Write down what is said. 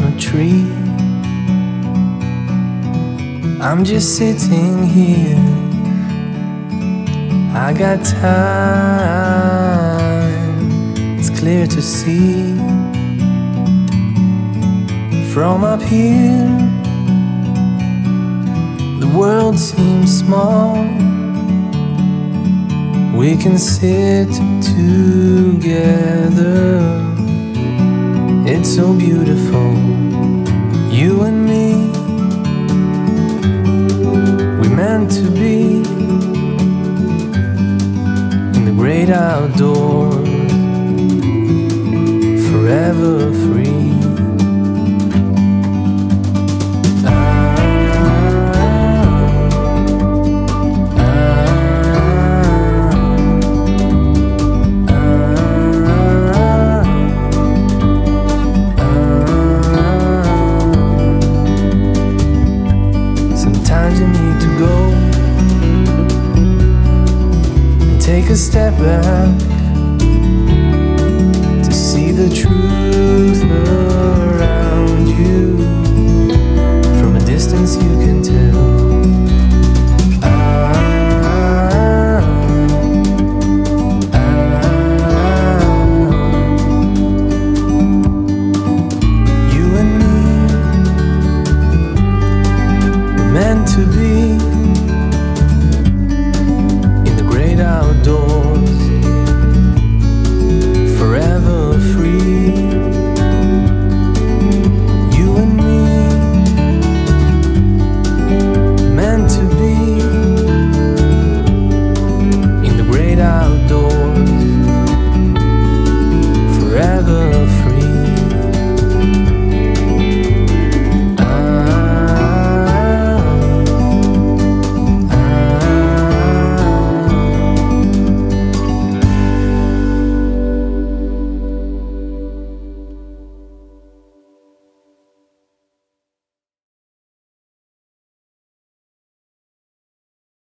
a tree. I'm just sitting here, I got time, it's clear to see. From up here, the world seems small. We can sit together, it's so beautiful, you and me. We're meant to be in the great outdoors, forever free. Sometimes you need to go and take a step back to see the truth around you. From a distance you can tell. You and me, we're meant to be in the great outdoors, forever free. You and me, meant to be in the great outdoors, forever free.